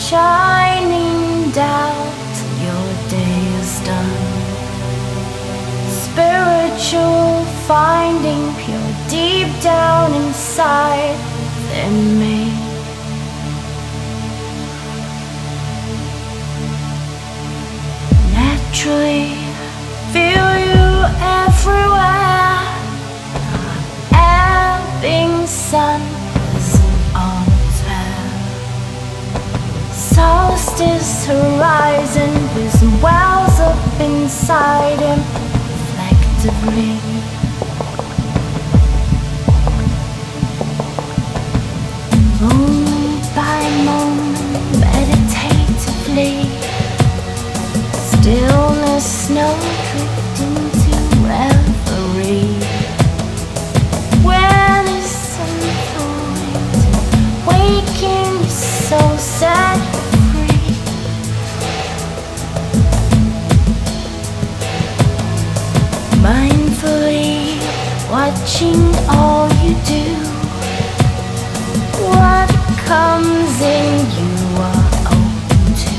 shining down till your day is done. Spiritual finding pure deep down inside within me. Naturally feel you everywhere. Ebbing sun isn't always there. Solstice horizon with wells up inside him reflectively. Moment by moment, meditatively. Stillness, snow drifting to reverie. When it's unfolding, waking your soul set free. Mindfully watching all you do. What comes in you are open to.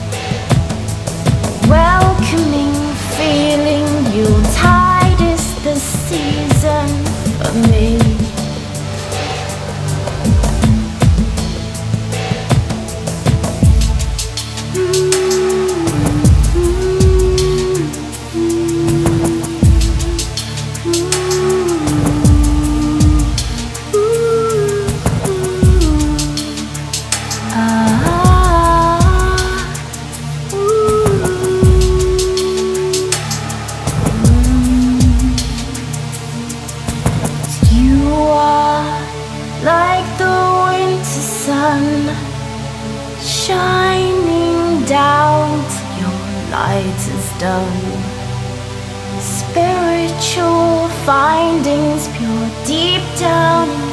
Welcoming feeling Yuletide is the season for me. Like the winter sun, shining down till your light is done. Spiritual findings pure deep down